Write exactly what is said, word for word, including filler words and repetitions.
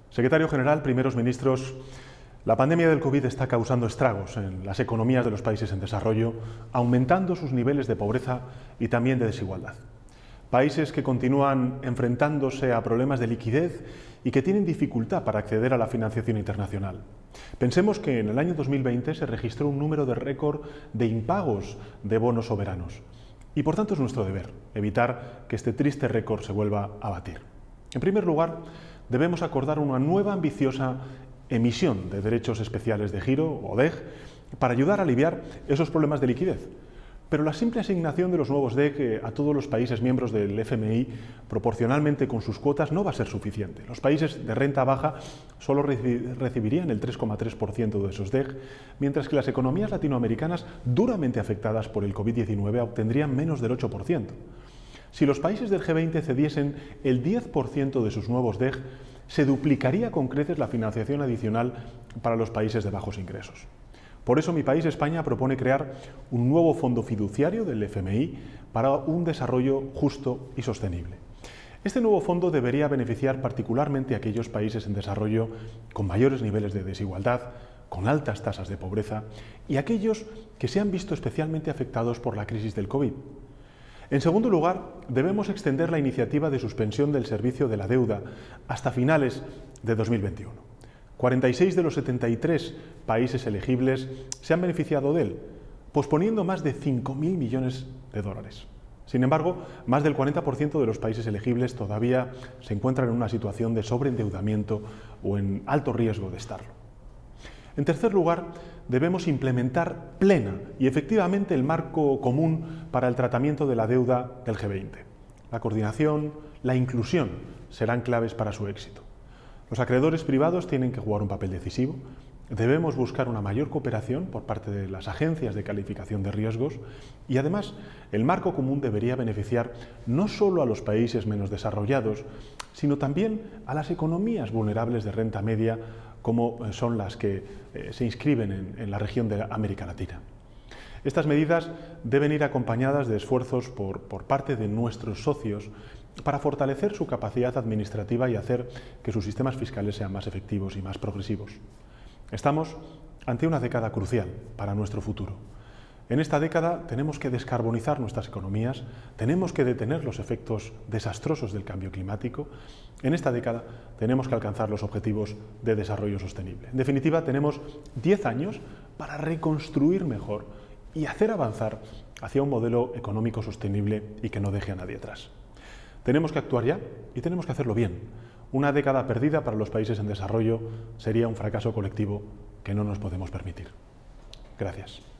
Secretario General, primeros ministros, la pandemia del COVID está causando estragos en las economías de los países en desarrollo, aumentando sus niveles de pobreza y también de desigualdad. Países que continúan enfrentándose a problemas de liquidez y que tienen dificultad para acceder a la financiación internacional. Pensemos que en el año dos mil veinte se registró un número de récord de impagos de bonos soberanos. Y por tanto es nuestro deber evitar que este triste récord se vuelva a batir. En primer lugar, debemos acordar una nueva ambiciosa emisión de derechos especiales de giro, o D E G, para ayudar a aliviar esos problemas de liquidez. Pero la simple asignación de los nuevos D E G a todos los países miembros del F M I, proporcionalmente con sus cuotas, no va a ser suficiente. Los países de renta baja solo recibirían el tres coma tres por ciento de esos D E G, mientras que las economías latinoamericanas duramente afectadas por el COVID diecinueve obtendrían menos del ocho por ciento. Si los países del G veinte cediesen el diez por ciento de sus nuevos D E G, se duplicaría con creces la financiación adicional para los países de bajos ingresos. Por eso mi país, España, propone crear un nuevo fondo fiduciario del F M I para un desarrollo justo y sostenible. Este nuevo fondo debería beneficiar particularmente a aquellos países en desarrollo con mayores niveles de desigualdad, con altas tasas de pobreza y aquellos que se han visto especialmente afectados por la crisis del COVID. En segundo lugar, debemos extender la iniciativa de suspensión del servicio de la deuda hasta finales de dos mil veintiuno. cuarenta y seis de los setenta y tres países elegibles se han beneficiado de él, posponiendo más de cinco mil millones de dólares. Sin embargo, más del cuarenta por ciento de los países elegibles todavía se encuentran en una situación de sobreendeudamiento o en alto riesgo de estarlo. En tercer lugar, debemos implementar plena y efectivamente el marco común para el tratamiento de la deuda del G veinte. La coordinación, la inclusión serán claves para su éxito. Los acreedores privados tienen que jugar un papel decisivo. Debemos buscar una mayor cooperación por parte de las agencias de calificación de riesgos y además el marco común debería beneficiar no solo a los países menos desarrollados, sino también a las economías vulnerables de renta media como son las que eh, se inscriben en, en la región de América Latina. Estas medidas deben ir acompañadas de esfuerzos por, por parte de nuestros socios para fortalecer su capacidad administrativa y hacer que sus sistemas fiscales sean más efectivos y más progresivos. Estamos ante una década crucial para nuestro futuro. En esta década tenemos que descarbonizar nuestras economías, tenemos que detener los efectos desastrosos del cambio climático. En esta década tenemos que alcanzar los objetivos de desarrollo sostenible. En definitiva, tenemos diez años para reconstruir mejor y hacer avanzar hacia un modelo económico sostenible y que no deje a nadie atrás. Tenemos que actuar ya y tenemos que hacerlo bien. Una década perdida para los países en desarrollo sería un fracaso colectivo que no nos podemos permitir. Gracias.